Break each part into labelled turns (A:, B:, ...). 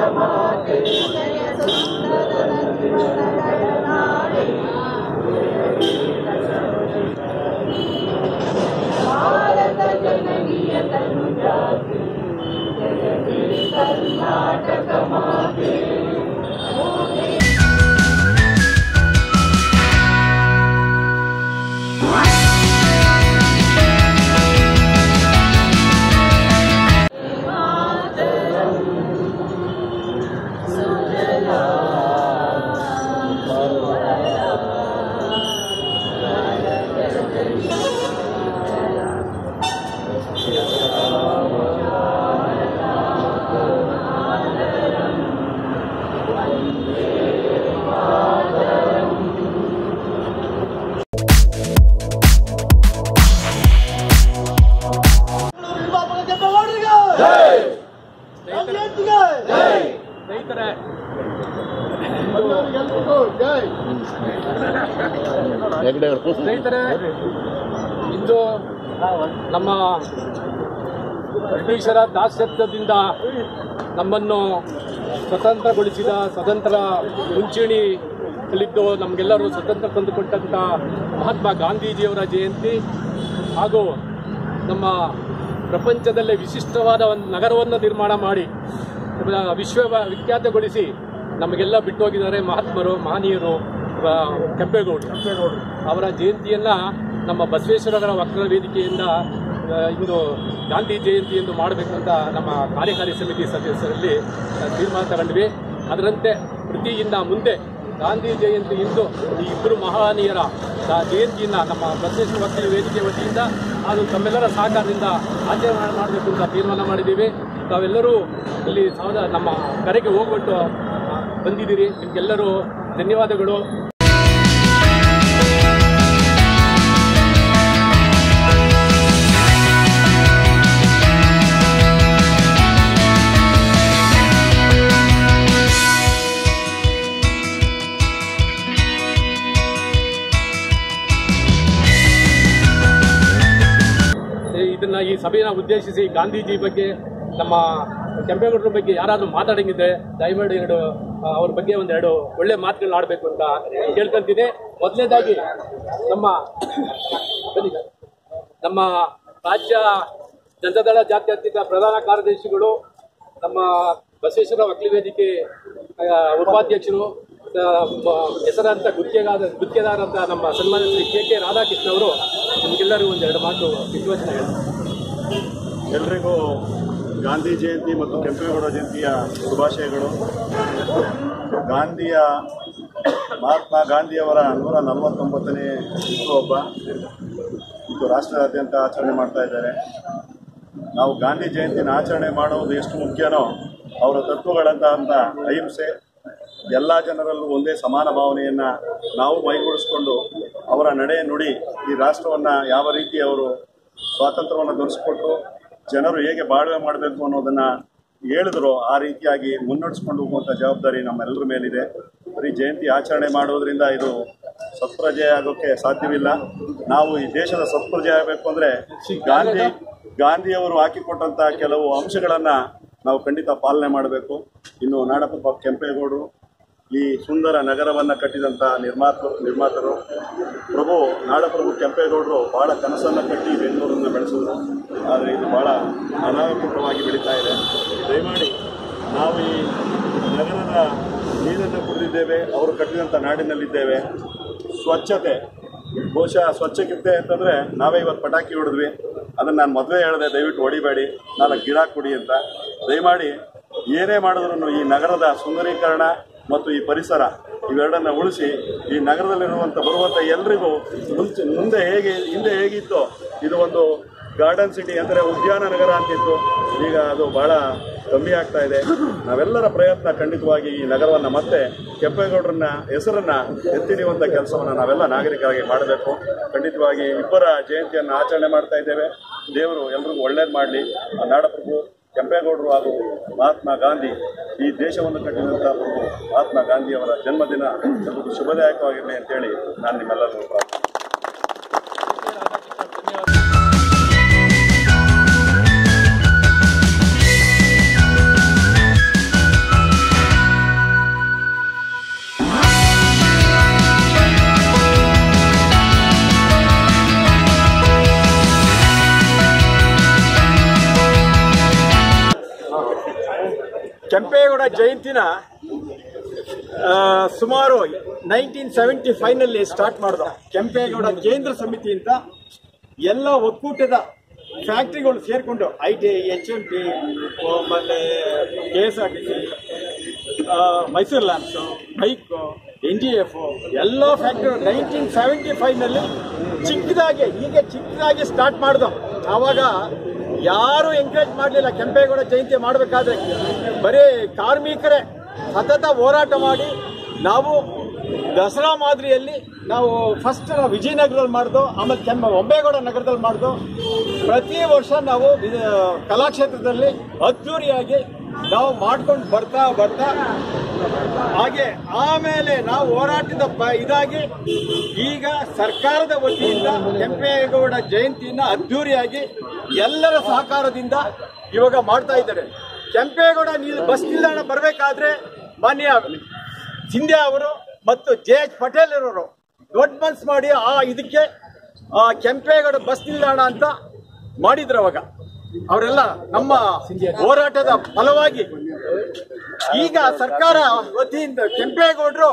A: ಸ್ನೇಹಿತರೆ, ಇಂದು ನಮ್ಮ ಬ್ರಿಟಿಷರ ದಾಸ್ಯತ್ವದಿಂದ ನಮ್ಮನ್ನು ಸ್ವತಂತ್ರಗೊಳಿಸಿದ ಸ್ವತಂತ್ರ ಮುಂಚೂಣಿಯಲ್ಲಿದ್ದು ನಮಗೆಲ್ಲರೂ ಸ್ವತಂತ್ರ ತಂದುಕೊಟ್ಟಂಥ ಮಹಾತ್ಮ ಗಾಂಧೀಜಿಯವರ ಜಯಂತಿ ಹಾಗೂ ನಮ್ಮ ಪ್ರಪಂಚದಲ್ಲೇ ವಿಶಿಷ್ಟವಾದ ಒಂದು ನಗರವನ್ನು ನಿರ್ಮಾಣ ಮಾಡಿ ವಿಖ್ಯಾತಗೊಳಿಸಿ ನಮಗೆಲ್ಲ ಬಿಟ್ಟು ಹೋಗಿದ್ದಾರೆ ಮಹಾತ್ಮರು, ಮಹನೀಯರು. ಕೆಂಪೇಗೌಡರು ಅವರ ಜಯಂತಿಯನ್ನು ನಮ್ಮ ಬಸವೇಶ್ವರರ ವಕ್ರ ವೇದಿಕೆಯಿಂದ ಇಂದು ಗಾಂಧಿ ಜಯಂತಿ ಎಂದು ಮಾಡಬೇಕು ಅಂತ ನಮ್ಮ ಕಾರ್ಯಕಾರಿ ಸಮಿತಿ ಸದಸ್ಯರಲ್ಲಿ ತೀರ್ಮಾನ ತಗೊಂಡ್ವಿ. ಅದರಂತೆ ಪ್ರತಿಯಿಂದ ಮುಂದೆ ಗಾಂಧಿ ಜಯಂತಿ ಇಂದು ಈ ಇಬ್ಬರು ಮಹನೀಯರ ಜಯಂತಿಯನ್ನು ನಮ್ಮ ಬಸವೇಶ್ವರ ವಕ್ರ ವೇದಿಕೆ ವತಿಯಿಂದ ಅದು ತಮ್ಮೆಲ್ಲರ ಸಹಕಾರದಿಂದ ಆಚರಣೆ ಮಾಡಬೇಕು ಅಂತ ತೀರ್ಮಾನ ಮಾಡಿದ್ದೀವಿ. ತಾವೆಲ್ಲರೂ ಇಲ್ಲಿ ನಮ್ಮ ಕರೆಗೆ ಹೋಗ್ಬಿಟ್ಟು ಬಂದಿದ್ದೀರಿ. ನಿಮಗೆಲ್ಲರೂ ಧನ್ಯವಾದಗಳು. ಈ ಸಭೆಯನ್ನು ಉದ್ದೇಶಿಸಿ ಗಾಂಧೀಜಿ ಬಗ್ಗೆ, ನಮ್ಮ ಕೆಂಪೇಗೌಡರ ಬಗ್ಗೆ ಯಾರಾದರೂ ಮಾತಾಡಂಗಿದ್ರೆ ದಯಮಾಡಿ ಅವ್ರ ಬಗ್ಗೆ ಒಂದೆರಡು ಒಳ್ಳೆ ಮಾತುಗಳನ್ನ ಆಡಬೇಕು ಅಂತ ಕೇಳ್ಕೊಂತೀನಿ. ಮೊದಲನೇದಾಗಿ ನಮ್ಮ ರಾಜ್ಯ ಜನತಾದಳ ಜಾತ್ಯತೀತ ಪ್ರಧಾನ ಕಾರ್ಯದರ್ಶಿಗಳು, ನಮ್ಮ ಬಸವೇಶ್ವರ ವಕೀಲ ವೇದಿಕೆ ಉಪಾಧ್ಯಕ್ಷರು, ಹೆಸರಾಂತ ಗುತ್ತಿಗೆದಾರ ಅಂತ ನಮ್ಮ ಸನ್ಮಾನ್ಯ ಶ್ರೀ ಕೆ ರಾಧಾಕೃಷ್ಣ ಅವರು ನಿಮಗೆಲ್ಲರೂ ಒಂದೆರಡು ಮಾತು ವಿಶ್ವಾಸನ ಹೇಳ್ತಾರೆ.
B: ಎಲ್ರಿಗೂ ಗಾಂಧಿ ಜಯಂತಿ ಮತ್ತು ಕೆಂಪೇಗೌಡ ಜಯಂತಿಯ ಶುಭಾಶಯಗಳು. ಮಹಾತ್ಮ ಗಾಂಧಿಯವರ 149ನೇ ಹುಟ್ಟುಹಬ್ಬ ಇದು ರಾಷ್ಟ್ರದಾದ್ಯಂತ ಆಚರಣೆ ಮಾಡ್ತಾ ಇದ್ದಾರೆ. ನಾವು ಗಾಂಧಿ ಜಯಂತಿನ ಆಚರಣೆ ಮಾಡೋದು ಎಷ್ಟು ಮುಖ್ಯನೋ ಅವರ ತತ್ವಗಳಂತ ಅಹಿಂಸೆ, ಎಲ್ಲ ಜನರಲ್ಲೂ ಒಂದೇ ಸಮಾನ ಭಾವನೆಯನ್ನು ನಾವು ಮೈಗೂಡಿಸ್ಕೊಂಡು ಅವರ ನಡೆ ನುಡಿ ಈ ರಾಷ್ಟ್ರವನ್ನು ಯಾವ ರೀತಿ ಅವರು ಸ್ವಾತಂತ್ರ್ಯವನ್ನು ದೊರಕಿಸಿಕೊಟ್ರು, ಜನರು ಹೇಗೆ ಬಾಳ್ವೆ ಮಾಡಬೇಕು ಅನ್ನೋದನ್ನು ಹೇಳಿದ್ರು, ಆ ರೀತಿಯಾಗಿ ಮುನ್ನಡೆಸ್ಕೊಂಡು ಹೋಗುವಂಥ ಜವಾಬ್ದಾರಿ ನಮ್ಮೆಲ್ಲರ ಮೇಲಿದೆ. ಬರೀ ಜಯಂತಿ ಆಚರಣೆ ಮಾಡೋದ್ರಿಂದ ಇದು ಸತ್ಪ್ರಜೆ ಆಗೋಕ್ಕೆ ಸಾಧ್ಯವಿಲ್ಲ. ನಾವು ಈ ದೇಶದ ಸತ್ಪ್ರಜೆ ಆಗಬೇಕು ಅಂದರೆ ಗಾಂಧಿಯವರು ಹಾಕಿಕೊಟ್ಟಂಥ ಕೆಲವು ಅಂಶಗಳನ್ನು ನಾವು ಖಂಡಿತ ಪಾಲನೆ ಮಾಡಬೇಕು. ಇನ್ನು ನಾಡಪ್ರಭು ಕೆಂಪೇಗೌಡರು ಈ ಸುಂದರ ನಗರವನ್ನು ಕಟ್ಟಿದಂಥ ನಿರ್ಮಾತರು ನಾಡಪ್ರಭು ಕೆಂಪೇಗೌಡರು ಭಾಳ ಕನಸನ್ನು ಕಟ್ಟಿ ಬೆಂಗಳೂರನ್ನು ಬೆಳೆಸಿದ್ರು. ಆದರೆ ಇದು ಭಾಳ ಅನಾಹುತವಾಗಿ ಬೆಳೀತಾ ಇದೆ. ದಯಮಾಡಿ ನಾವು ಈ ನಗರದ ನೀರನ್ನು ಕುಡಿದಿದ್ದೇವೆ, ಅವರು ಕಟ್ಟಿದಂಥ ನಾಡಿನಲ್ಲಿದ್ದೇವೆ. ಸ್ವಚ್ಛತೆ ಬಹುಶಃ ಸ್ವಚ್ಛಕ್ಕಿದೆ ಅಂತಂದರೆ ನಾವೇ ಇವತ್ತು ಪಟಾಕಿ ಹೊಡೆದ್ವಿ. ಅದನ್ನು ನಾನು ಮೊದಲೇ ಹೇಳಿದೆ, ದಯವಿಟ್ಟು ಹೊಡಿಬೇಡಿ, 4 ಗಿಡ ಕೊಡಿ ಅಂತ. ದಯಮಾಡಿ ಏನೇ ಮಾಡಿದ್ರು ಈ ನಗರದ ಸುಂದರೀಕರಣ ಮತ್ತು ಈ ಪರಿಸರ ಇವೆರಡನ್ನು ಉಳಿಸಿ ಈ ನಗರದಲ್ಲಿರುವಂಥ ಬರುವಂಥ ಎಲ್ರಿಗೂ ಹಿಂದೆ ಹೇಗಿತ್ತೋ ಇದು ಒಂದು ಗಾರ್ಡನ್ ಸಿಟಿ ಅಂದರೆ ಉದ್ಯಾನ ನಗರ ಅಂತಿತ್ತು, ಈಗ ಅದು ಭಾಳ ಕಮ್ಮಿ ಆಗ್ತಾ ಇದೆ. ನಾವೆಲ್ಲರ ಪ್ರಯತ್ನ ಖಂಡಿತವಾಗಿ ಈ ನಗರವನ್ನು ಮತ್ತೆ ಕೆಂಪೇಗೌಡರನ್ನ ಹೆಸರನ್ನು ಎತ್ತಿಡಿಯುವಂಥ ಕೆಲಸವನ್ನು ನಾವೆಲ್ಲ ನಾಗರಿಕರಾಗಿ ಮಾಡಬೇಕು. ಖಂಡಿತವಾಗಿ ಇಬ್ಬರ ಜಯಂತಿಯನ್ನು ಆಚರಣೆ ಮಾಡ್ತಾ ಇದ್ದೇವೆ. ದೇವರು ಎಲ್ರಿಗೂ ಒಳ್ಳೇದು ಮಾಡಲಿ. ನಾಡಪ್ರಭು ಕೆಂಪೇಗೌಡರು ಹಾಗೂ ಮಹಾತ್ಮ ಗಾಂಧಿ ಈ ದೇಶವನ್ನು ಕಟ್ಟಿದಂಥ ಮಹಾತ್ಮ ಗಾಂಧಿಯವರ ಜನ್ಮದಿನ ಶುಭದಾಯಕವಾಗಿರಲಿ ಅಂತೇಳಿ ನಾನು ನಿಮ್ಮೆಲ್ಲರಿಗೂ ಪ್ರಾರ್ಥನೆ.
C: ಕೆಂಪೇಗೌಡ ಜಯಂತಿನ ಸುಮಾರು 1975ನಲ್ಲಿ ಸ್ಟಾರ್ಟ್ ಮಾಡಿದ್ರು. ಕೆಂಪೇಗೌಡ ಕೇಂದ್ರ ಸಮಿತಿಯಿಂದ ಎಲ್ಲ ಒಕ್ಕೂಟದ ಫ್ಯಾಕ್ಟ್ರಿಗಳು ಸೇರಿಕೊಂಡು ITI, HMT, ಆಮೇಲೆ KSRTC, Mysore lamps, bike, NGF ಎಲ್ಲ ಫ್ಯಾಕ್ಟ್ರಿಗಳು 1975ನಲ್ಲಿ ಚಿಕ್ಕದಾಗಿ ಸ್ಟಾರ್ಟ್ ಮಾಡಿದ್ರು. ಆವಾಗ ಯಾರು ಎಂಕರೇಜ್ ಮಾಡಲಿಲ್ಲ. ಕೆಂಪೇಗೌಡ ಜಯಂತಿ ಮಾಡಬೇಕಾದ್ರೆ ಬರೀ ಕಾರ್ಮಿಕರೇ ಸತತ ಹೋರಾಟ ಮಾಡಿ ನಾವು ದಸರಾ ಮಾದರಿಯಲ್ಲಿ ನಾವು ಫಸ್ಟ್ ವಿಜಯನಗರದಲ್ಲಿ ಮಾಡಿದ್ದು, ಆಮೇಲೆ ಒಂಬೇಗೌಡ ನಗರದಲ್ಲಿ ಮಾಡಿದ್ದು. ಪ್ರತಿ ವರ್ಷ ನಾವು ಕಲಾಕ್ಷೇತ್ರದಲ್ಲಿ ಅದ್ದೂರಿಯಾಗಿ ನಾವು ಮಾಡ್ಕೊಂಡು ಬರ್ತಾ ಹಾಗೆ ಆಮೇಲೆ ನಾವು ಹೋರಾಟದ ಇದಾಗಿ ಈಗ ಸರ್ಕಾರದ ವತಿಯಿಂದ ಕೆಂಪೇಗೌಡ ಜಯಂತಿಯನ್ನ ಅದ್ದೂರಿಯಾಗಿ ಎಲ್ಲರ ಸಹಕಾರದಿಂದ ಇವಾಗ ಮಾಡ್ತಾ ಇದ್ದಾರೆ. ಕೆಂಪೇಗೌಡ ಬಸ್ ನಿಲ್ದಾಣ ಬರಬೇಕಾದ್ರೆ ಮಾನ್ಯ ಸಿಂಧ್ಯಾ ಅವರು ಮತ್ತು JH ಪಟೇಲ್ ಇರೋರು ದೊಡ್ಡ ಮನ್ಸು ಮಾಡಿ ಇದಕ್ಕೆ ಕೆಂಪೇಗೌಡ ಬಸ್ ನಿಲ್ದಾಣ ಅಂತ ಮಾಡಿದ್ರು. ಅವಾಗ ಅವರೆಲ್ಲ ನಮ್ಮ ಹೋರಾಟದ ಫಲವಾಗಿ ಈಗ ಸರ್ಕಾರ ವತಿಯಿಂದ ಕೆಂಪೇಗೌಡರು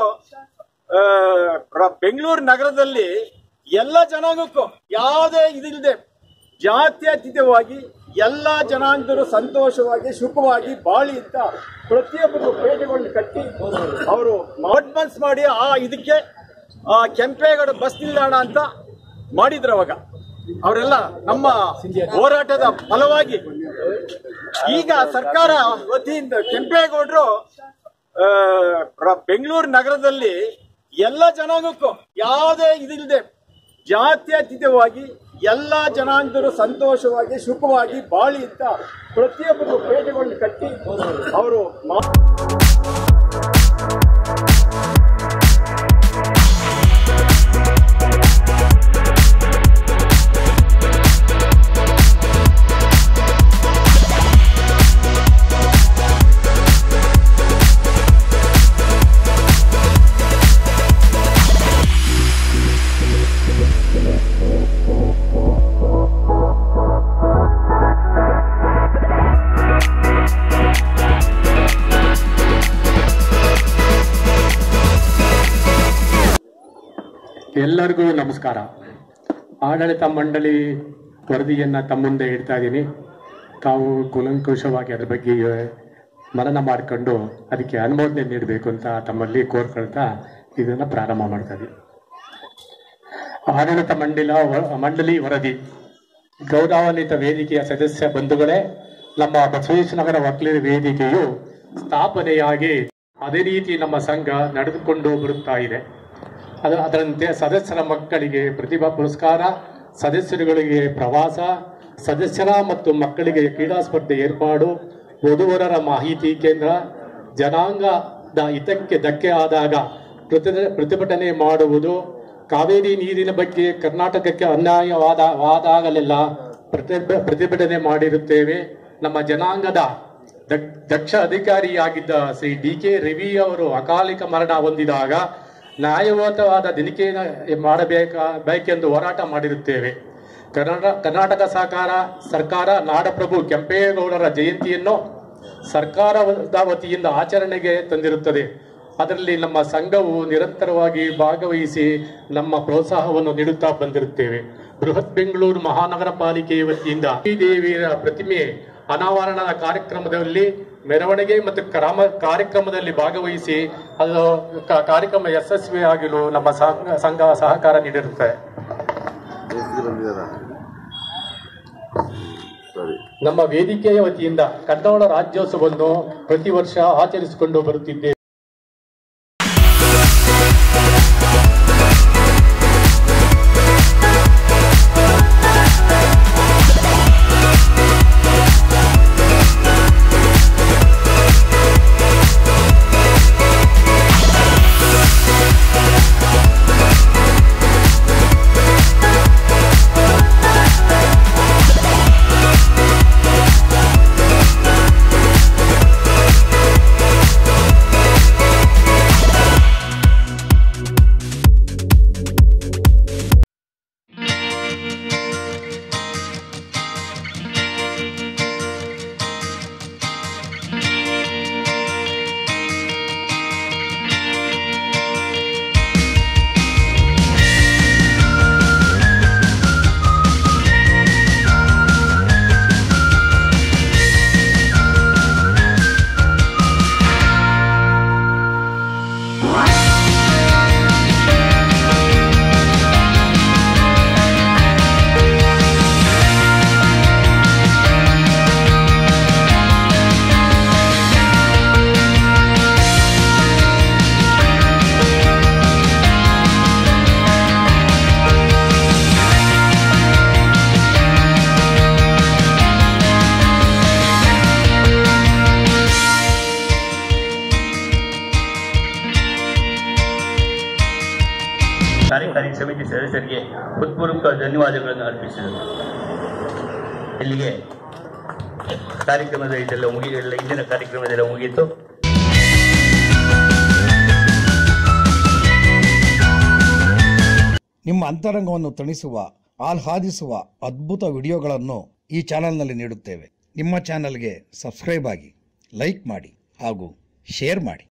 C: ಬೆಂಗಳೂರು ನಗರದಲ್ಲಿ ಎಲ್ಲ ಜನಾಂಗಕ್ಕೂ ಯಾವುದೇ ಇದಿಲ್ಲದೆ ಜಾತ್ಯತೀತವಾಗಿ ಎಲ್ಲ ಜನಾಂಗದವರು ಸಂತೋಷವಾಗಿ ಸುಖವಾಗಿ ಬಾಳಿ ಅಂತ ಪ್ರತಿಯೊಬ್ಬರು ಪೇಟೆಗಳನ್ನು ಕಟ್ಟಿ ಅವರು ಮನ್ಸ್ ಮಾಡಿ ಇದಕ್ಕೆ ಕೆಂಪೇಗೌಡ ಬಸ್ ನಿಲ್ದಾಣ ಅಂತ ಮಾಡಿದ್ರು. ಅವಾಗ ಅವರೆಲ್ಲ ನಮ್ಮ ಹೋರಾಟದ ಫಲವಾಗಿ ಈಗ ಸರ್ಕಾರ ವತಿಯಿಂದ ಕೆಂಪೇಗೌಡರು ಬೆಂಗಳೂರು ನಗರದಲ್ಲಿ ಎಲ್ಲ ಜನಾಂಗಕ್ಕೂ ಯಾವುದೇ ಇದಿಲ್ಲದೆ ಜಾತ್ಯತೀತವಾಗಿ ಎಲ್ಲ ಜನಾಂಗದವರು ಸಂತೋಷವಾಗಿ ಸುಖವಾಗಿ ಬಾಳಿ ಅಂತ ಪ್ರತಿಯೊಬ್ಬರು ಪೇಟೆಗಳನ್ನು ಕಟ್ಟಿ ಅವರು
D: ಎಲ್ಲರಿಗೂ ನಮಸ್ಕಾರ. ಆಡಳಿತ ಮಂಡಳಿ ವರದಿಯನ್ನು ತಮ್ಮ ಮುಂದೆ ಇಡ್ತಾ ಇದ್ದೀನಿ. ತಾವು ಕೂಲಂಕುಷವಾಗಿ ಅದರ ಬಗ್ಗೆ ಮನನ ಮಾಡಿಕೊಂಡು ಅದಕ್ಕೆ ಅನುಮೋದನೆ ನೀಡಬೇಕು ಅಂತ ತಮ್ಮಲ್ಲಿ ಕೋರ್ಕೊಳ್ತಾ ಇದನ್ನು ಪ್ರಾರಂಭ ಮಾಡ್ತಾ ಇದ್ದೀವಿ. ಆಡಳಿತ ಮಂಡಳಿ ವರದಿ. ಗೌರವಾನ್ವಿತ ವೇದಿಕೆಯ ಸದಸ್ಯ ಬಂಧುಗಳೇ, ನಮ್ಮ ಬಸವೇಶ್ವರನಗರ ವಕೀಲರ ವೇದಿಕೆಯು ಸ್ಥಾಪನೆಯಾಗಿ ಅದೇ ರೀತಿ ನಮ್ಮ ಸಂಘ ನಡೆದುಕೊಂಡು ಬರುತ್ತಾ ಇದೆ. ಅದರಂತೆ ಸದಸ್ಯರ ಮಕ್ಕಳಿಗೆ ಪ್ರತಿಭಾ ಪುರಸ್ಕಾರ, ಸದಸ್ಯರುಗಳಿಗೆ ಪ್ರವಾಸ, ಸದಸ್ಯರ ಮತ್ತು ಮಕ್ಕಳಿಗೆ ಕ್ರೀಡಾ ಸ್ಪರ್ಧೆ ಏರ್ಪಾಡು, ವಧುವರರ ಮಾಹಿತಿ ಕೇಂದ್ರ, ಜನಾಂಗದ ಹಿತಕ್ಕೆ ಧಕ್ಕೆ ಆದಾಗ ಪ್ರತಿಭಟನೆ ಮಾಡುವುದು, ಕಾವೇರಿ ನೀರಿನ ಬಗ್ಗೆ ಕರ್ನಾಟಕಕ್ಕೆ ಅನ್ಯಾಯವಾದಾಗಲೆಲ್ಲ ಪ್ರತಿಭಟನೆ ಮಾಡಿರುತ್ತೇವೆ. ನಮ್ಮ ಜನಾಂಗದ ದಕ್ಷ ಅಧಿಕಾರಿಯಾಗಿದ್ದ ಶ್ರೀ DK ರವಿ ಅವರು ಅಕಾಲಿಕ ಮರಣ ಹೊಂದಿದಾಗ ನ್ಯಾಯಯುತವಾದ ತನಿಖೆ ಮಾಡಬೇಕೆಂದು ಹೋರಾಟ ಮಾಡಿರುತ್ತೇವೆ. ಕರ್ನಾಟಕ ಸರ್ಕಾರ ನಾಡಪ್ರಭು ಕೆಂಪೇಗೌಡರ ಜಯಂತಿಯನ್ನು ಸರ್ಕಾರದ ವತಿಯಿಂದ ಆಚರಣೆಗೆ ತಂದಿರುತ್ತದೆ. ಅದರಲ್ಲಿ ನಮ್ಮ ಸಂಘವು ನಿರಂತರವಾಗಿ ಭಾಗವಹಿಸಿ ನಮ್ಮ ಪ್ರೋತ್ಸಾಹವನ್ನು ನೀಡುತ್ತಾ ಬಂದಿರುತ್ತೇವೆ. ಬೃಹತ್ ಬೆಂಗಳೂರು ಮಹಾನಗರ ಪಾಲಿಕೆಯ ವತಿಯಿಂದ ದೇವಿಯ ಪ್ರತಿಮೆ ಅನಾವರಣದ ಕಾರ್ಯಕ್ರಮದಲ್ಲಿ ಮೆರವಣಿಗೆ ಮತ್ತು ಕಾರ್ಯಕ್ರಮದಲ್ಲಿ ಭಾಗವಹಿಸಿ ಅದು ಕಾರ್ಯಕ್ರಮ ಯಶಸ್ವಿಯಾಗಲು ನಮ್ಮ ಸಂಘ ಸಹಕಾರ ನೀಡಿರುತ್ತದೆ. ನಮ್ಮ ವೇದಿಕೆಯ ವತಿಯಿಂದ ಕನ್ನಡ ರಾಜ್ಯೋತ್ಸವವನ್ನು ಪ್ರತಿ ವರ್ಷ ಆಚರಿಸಿಕೊಂಡು ಬರುತ್ತಿದ್ದೇವೆ.
E: ಕಾರ್ಯಕಾರಿ ಸಮಿತಿ ಸದಸ್ಯರಿಗೆ ಹೃತ್ಪೂರ್ವಕ ಧನ್ಯವಾದಗಳನ್ನು ಅರ್ಪಿಸಿದರು. ಇಲ್ಲಿಗೆ ಕಾರ್ಯಕ್ರಮದ ಇಂದಿನ ಕಾರ್ಯಕ್ರಮದೆಲ್ಲ ಮುಗಿಯಿತು.
F: ನಿಮ್ಮ ಅಂತರಂಗವನ್ನು ತಣಿಸುವ ಆಹ್ಲಾದಿಸುವ ಅದ್ಭುತ ವಿಡಿಯೋಗಳನ್ನು ಈ ಚಾನೆಲ್ನಲ್ಲಿ ನೀಡುತ್ತೇವೆ. ನಿಮ್ಮ ಚಾನೆಲ್ಗೆ ಸಬ್ಸ್ಕ್ರೈಬ್ ಆಗಿ, ಲೈಕ್ ಮಾಡಿ ಹಾಗೂ ಶೇರ್ ಮಾಡಿ.